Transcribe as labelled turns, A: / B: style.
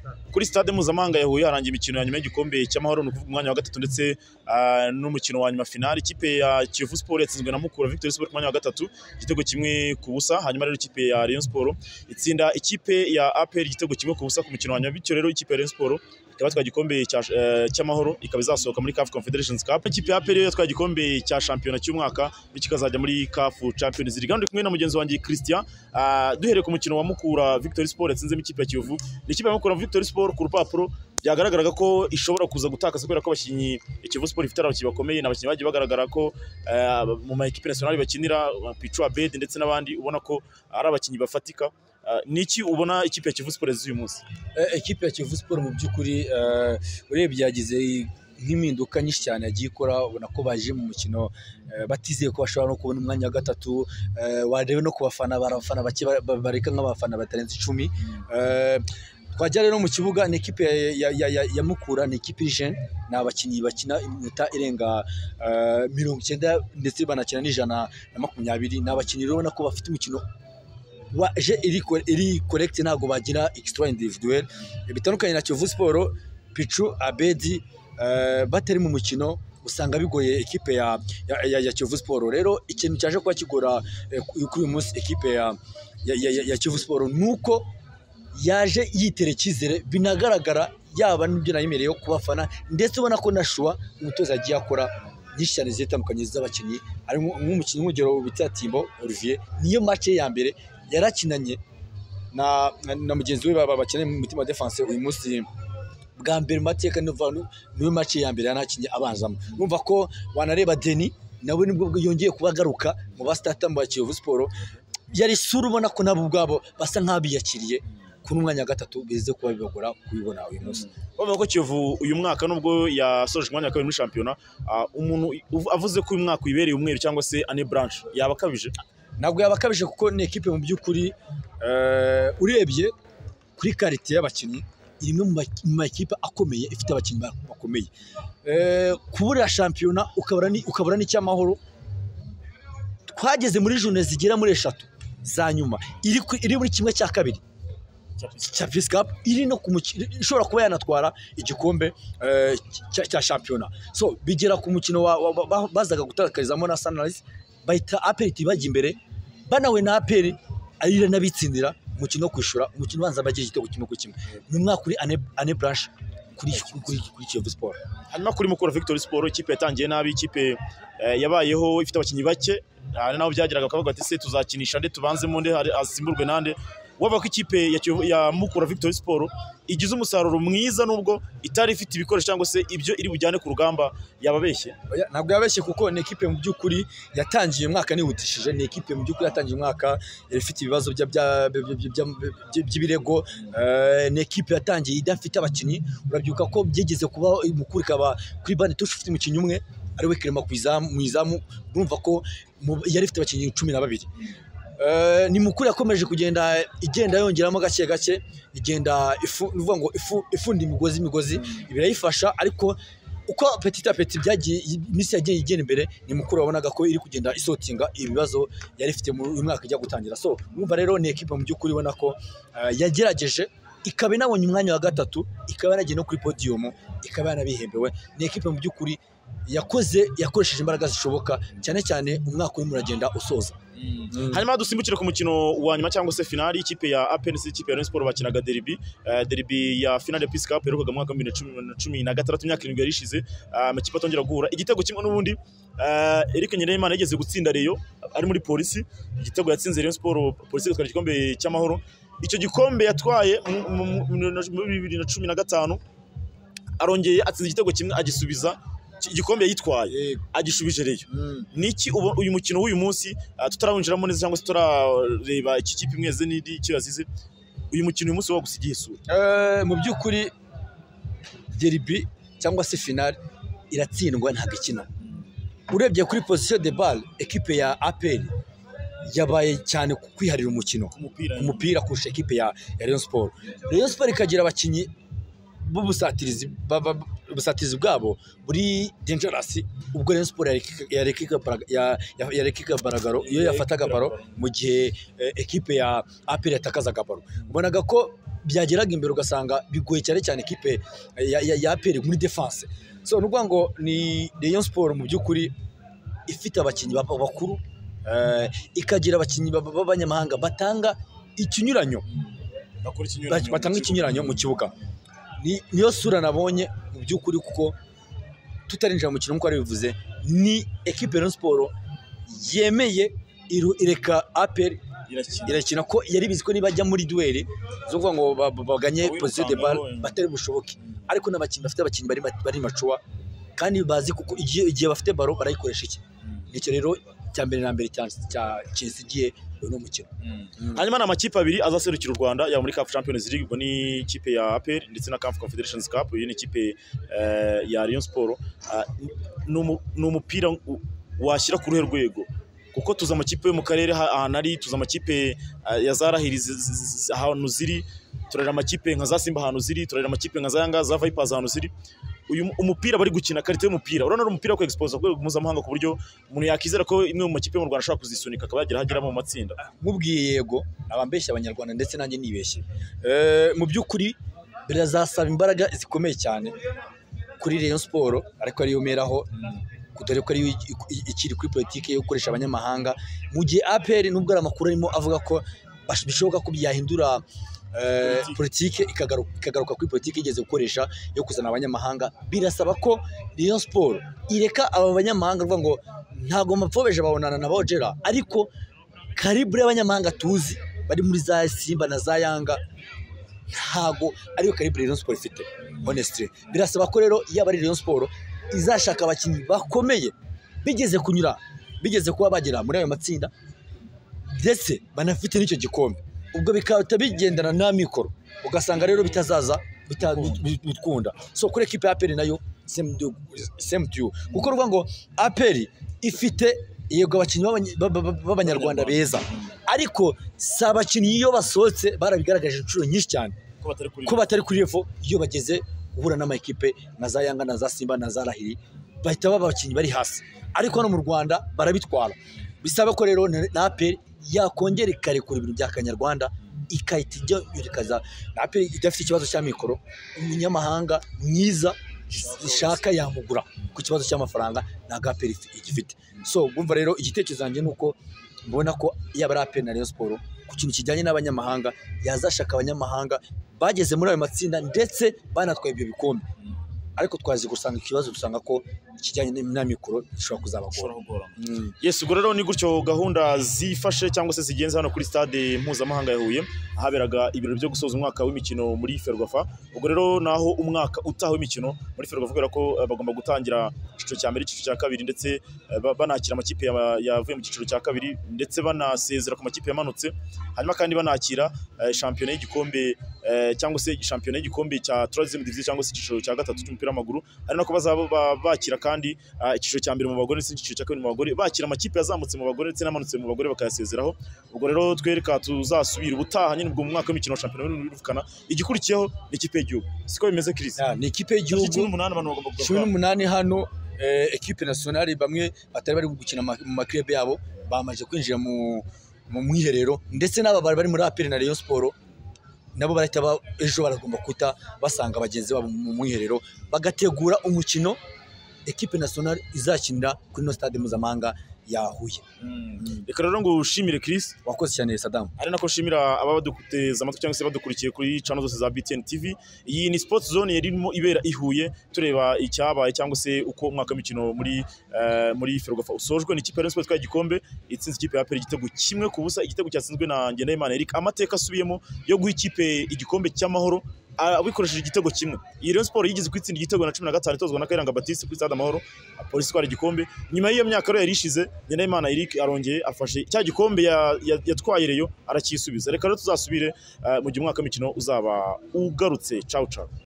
A: kuri stade mpuzamahanga ya Huye harangiye imikino ya nyuma y'igikombe cy'amahoro no kuvuga umwanya wa gatatu ndetse n'umukino wa nyuma finale. Ikipe ya Kiyovu Sport yatsinzwe na Mukura Victory Sport ku mwanya wa gatatu igitego kimwe ku busa. Hanyuma rero ikipe ya Rayon Sport itsinda ikipe ya APR igitego kimwe ku busa ku mukino wa nyuma. Bityo rero ikipe ya Rayon Sport ikaba yatwaye igikombe cy'amahoro ikaba izasohoka muri CAF Confederations Cup. Ikipe ya APR yatwaye igikombe cya shampiyona cy'umwaka bikazajya muri CAF Champions League. Ndi kumwe na mugenzi wanjye Christian, duhereye ku mukino wa Mukura Victory Sport yatsinzemo ikipe ya Kiyovu. Ni ikipe ya Mukura Victory Sport ku rupapuro byagaragaraga ko ishobora kuza gutakaza kubera ko abakinnyi Kiyovu Sport ifite abakinnyi bakomeye n'abakinnyi bagiye bagaragara ko mu ma equipe nationale bakinira Pichu Abed ndetse n'abandi ubona ko ari abakinnyi bafatika. Niki ubona ikipe ya Kiyovu Sport z'uyu munsi?
B: Ikipe ya Kiyovu Sport mu by'ukuri urebye yagize nk'impinduka nyinshi cyane yagiye ikora, ubona ko baje mu mukino batizeye ko bashobora no kubona umwanya wa gatatu. Warebe no ku bafana barafana bake bareka nk'abafana batarenze 10. Twajya rero mu kibuga ni ikipe ya Mukura, ni ikipe jeune, ni abakinnyi bakina iminota irenga 90 ndetse banakina n'120. Ni abakinnyi rero nako bafite umukino waje iri correct, ntago bagira extra individuel bitandukanye na Kiyovu Sport. Pichu Abedi batari mu mukino usanga bigoye ekipe ya Kiyovu Sport. Rero ikintu cyaje kuba kigora kuri uyu munsi ekipe ya Kiyovu Sport nuko yaje yitera icyizere binagaragara, yaba n'ibyo nayemereye yo kubafana ndetse ubona ko nashua umutoza agiye akora nyinshi cyane zitandukanye z'abakinnyi. ari nk'umukinnyi w'urugero bita Timbo Olivier, niyo match ya mbere yarakinanye na mugenzi we bakeneye mu mutima defense uyu munsi bwa mbere mateka niwe match ya mbere yanakinye abanzamo. Numva ko wanareba Deni nawe nibwo yongeye kubagaruka mu bastarter mu Kiyovu Sport, yari sura ubona ko nabo ubwabo basa nk'abiyakiriye ku mwanya wa gatatu bize kuba bibagora kubibona uyu munsi.
A: Bavuga ko Kiyovu uyu mwaka nubwo yasoje umwanya wa kabiri muri shampiyona, umuntu avuze ko uyu mwaka uyibereye umweru cyangwa se ane branch yaba akabije.
B: Ntabwo yaba akabije kuko ni ekipe mu by'ukuri urebye kuri quality y'abakinnyi imwe mu makipe akomeye ifite abakinnyi bakomeye. Kubura shampiyona ukabura n'icyamahoro, twageze muri journée zigera muri 3 za nyuma iri muri kimwe cya kabiri cya Peace Cup, iri no ishobora kuba yanatwara igikombe cya shampiyona. So bigera ku mukino bazaga gutakarizamo na Sunrise bahita APR bajya imbere banawe na APR arira nabitsindira umukino kwishura umukino banza bagiye igitego kimwe ku kimwe. Ni umwaka kuri ane branch kuri Kiyovu Sport.
A: Hanyuma kuri Mukura Victory Sport ikipe yatangiye nabi, ikipe yabayeho ifite abakinnyi bake, naho byagiraga akavuga ati se tuzakinisha nde tubanzemo nde asimburwe nande. Wavuga ko ikipe ya Mukura Victory Sport igize umusaruro mwiza nubwo itari ifite ibikoresho cyangwa se ibyo iri bujyane ku rugamba yababeshye.
B: Ntabwo yabeshye kuko ni ekipe mu by'ukuri yatangiye umwaka nihutishije, ni ekipe mu by'ukuri yatangiye umwaka ifite ibibazo by'ibirego, ni ekipe yatangiye idafite abakinnyi. Urabyuka ko byigeze kuba Mukura ikaba kuri bane tush ufite umukinnyi umwe ari we Kirema mu izamu, urumva ko yari ifite abakinnyi 12. Ni Mukura yakomeje kugenda igenda yongeramo gake gake, igenda uvuga ngo ifunda imigozi birayifasha, ariko uko petit à petit byagiye imisi yagiye igenda imbere ni Mukura wabonaga ko iri kugenda isotinga ibibazo yari ifite mu mwaka ijya gutangira. So urumva rero ni equipe mu by'ukuri ubona ko yagerageje ikaba inabonye umwanya wa gatatu, ikaba yaragiye no kuri podium, ikaba yanabihembewe. Ni equipe mu by'ukuri yakoresheje imbaraga zishoboka cyane cyane umwaka urimo uragenda usoza.
A: Hanyuma dusimbukire ku mukino wa nyuma cyangwa se finali, ikipe ya APR ikipe ya Rayon Sport bakinaga derby ya finale ya Peace Cup herukaga mu mwaka wa 2016, imyaka 7 yarishize. Amakipe atongera guhura igitego kimwe n'ubundi. Eric Nyirayimana yageze gutsinda Rayon ari muri polisi, igitego yatsinze Rayon Sport, polisi itwara igikombe cy'amahoro. Icyo gikombe yatwaye mu 2015 arongeye atsinze igitego kimwe agisubiza igikombe yitwaye agishubije Rayon. Niki uyu mukino w'uyu munsi tutarawinjiramo neza cyangwa se turareba iki kipe imweze n'indi icyo yazize, uyu mukino uyu munsi wagusigiye isura?
B: Mu by'ukuri derby cyangwa se finale iratsindwa ntabwo ikina. Urebye kuri position de balle equipe ya APR yabaye cyane kwiharira umukino ku mupira kurusha equipe ya Rayon Sport. Rayon Sport ikagira abakinnyi b'ubusatirizi ubusatizi bwabo buri dangerous ubwo Rayon Sport yarekika baragaro iyo yafataga baro mu gihe ekipe ya APR yatakazaga baro ubonaga ko byageraga imbere ugasanga bigoye cyane ekipe ya APR muri defense so nuvuga ngo ni Rayon Sport mu by'ukuri ifite abakinnyi bakuru ikagira abakinnyi b'abanyamahanga batanga ikinyuranyo batanga ikinyuranyo mu kibuga niyo sura nabonye mu by'ukuri kuko tutarinjira mu kintu nk'uko bivuze ni equipe Rayon Sport yemeye ireka APR irakina ko yari bizi ko nibajya muri duel zo kuvuga ngo baganye position de balle batari bushoboke ariko n'abakinnyi bafite abakinnyi bari macuwa kandi bazi kuko igihe bafite baro barayikoresha iki nicyo rero cya mbere na mbere cyasigiye no mukino
A: hanyuma na amakipe abiri azaserukira u Rwanda ya muri CAF Champions League ubwo ni ikipe ya APR ndetse na CAF Confederations Cup iyi ni ikipe ya Rayon Sport ni umupira washyira ku ruhe rwego kuko tuza amakipe yo mu karere ahantu ari tuza amakipe ya zarahiriza ahantu ziri turarira amakipe nka za Simba ahantu ziri turarira amakipe nka za Yanga za Vipers ahantu ziri uyu umupira bari gukina karite y'umupira urabona umupira ko expose ku mpuzamahanga ku buryo umuntu yakizera ko imwe mu makipe yo mu Rwanda ashaka kuzisunika akaba hagera mu matsinda
B: mubwiye yego abambeshya abanyarwanda ndetse nanjye nibeshye mu by'ukuri birazasaba imbaraga zikomeye cyane kuri Rayon Sport ariko ariyo meraho dore ko ari ikiri kuri politike yo gukoresha abanyamahanga mu gihe APR nubwo ari amakuru arimo avuga ko bishoboka ko byahindura politike ikagaruka kuri politike igeze gukoresha yo kuzana abanyamahanga birasaba ko Rayon Sport ireka aba banyamahanga ruvuga ngo ntago mapfobeje babonana na Bogera ariko karibre y'abanyamahanga tuzi bari muri za Simba na za Yanga ntago ariyo karibre Rayon Sport ifite honestly birasaba ko rero yaba ari Rayon Sport izashaka abakinnyi bakomeye bigeze kuba bagera muri ayo matsinda ndetse banafite n'icyo gikombe ubwo bikaba bigendana na mikoro ugasanga rero bitazaza bitkunda so kuri equipe ya APR nayo same to kuko ruvuga ngo APR ifite yego abakinnyi b'abanyarwanda beza ariko si abakinnyi iyo basohotse barabigaragaje inshuro nyinshi cyane ko batari kuri level iyo bageze guhura n'amakipe na za Yanga na za Simba na za Rahiri bahita babakinnyi bari hasi ariko no mu Rwanda barabitwara bisaba ko rero na APR yakongera ikarekura ibintu bya Kanyarwanda ikahita ijya irikaza na APR idafite ikibazo cya mikoro umunyamahanga mwiza ishaka yamugura ku kibazo cy'amafaranga na APR igifite so bumva rero igitekerezo zanjye nuko mbona ko yaba ari APR na Rayon Sport ku kintu kijyanye n'abanyamahanga yazashaka abanyamahanga bageze muri ayo matsinda ndetse banatwaye ibyo bikombe ariko twazi gusanga ikibazo dusanga ko kijyanye na mikoro gishobora kuzabagora
A: yes ubwo rero ni gutyo gahunda zifashe cyangwa se zigenze hano kuri stade mpuzamahanga ya Huye ahaberaga ibirori byo gusoza umwaka w'imikino muri Ferwafa ubwo rero naho umwaka utaha w'imikino muri Ferwafa kubera ko bagomba gutangira icyiciro cya mbere icyiciro cya kabiri ndetse banakira amakipe yavuye mu cyiciro cya kabiri ndetse banasezera ku makipe yamanutse hanyuma kandi banakira shampiyona y'igikombe cyangwa se shampiyona y'igikombe cya 3e division cyangwa se icyiciro cya gatatu cy'umupira w'amaguru ari nako bazaba bakira kandi icyiciro cya mbere mu bagore ndetse icyiciro cya kabiri mu bagore bakira amakipe yazamutse mu bagore ndetse n'amanutse mu bagore bakayasezeraho ubwo rero twereka tuzasubira ubutaha nyine ubwo mu mwaka w'imikino wa shampiyona y'urufukana igikurikiyeho ni ikipe y'igihugu siko bimeze Chris
B: ni ikipe y'igihugu 18 hano equipe nationale bamwe batari bari gukina mu maklebe yabo bamaje kwinjira mu mwiherero ndetse n'aba bari muri APR na Rayon Sport nabo barahita ejo baragomba kuta basanga abagenzi babo mu mwiherero bagategura umukino equipe nationale izakinira kuri no stade mpuzamahanga ya Huye
A: reka rero ngo ushimire Chris
B: wakoze cyane Saddam
A: ari nako shimira abadukuteza amatwi cyangwa se badukurikiye kuri channel zose za BTN TV iyi ni Sports Zone yarimo ibera ihuye tureba icyabaye cyangwa se uko umwaka w'imikino muri Ferwafa usojwe ni ikipe ya Rayon Sport igikombe itsinze ikipe ya APR igitego kimwe ku busa igitego cyatsinzwe na Ngendahimana Eric amateka asubiyemo yo guha ikipe igikombe cy'amahoro abikoresheje igitego kimwe iyi Rayon Sport yigeze kwitsinda igitego na 15 itozwa na Kayiranga Baptiste kuri stade Amahoro polisi kwara igikombe nyuma y'iyo myaka rero yarishize Ngendahimana Eric arongeye afashe cya gikombe yatwaye reyo arakisubiza reka rero tuzasubire mu gihe umwaka w'imikino uzaba ugarutse ciao ciao